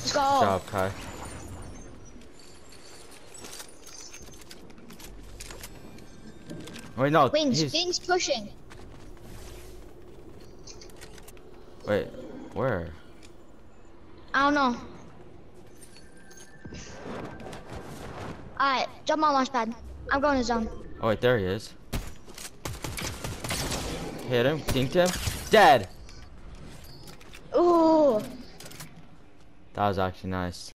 Let's go. Good job, Kai. Wait, no. Wings pushing. Wait, where? I don't know. Alright, jump on launch pad. I'm going to zone. Oh wait, there he is. Hit him, dinked him. Dead! Ooh. That was actually nice.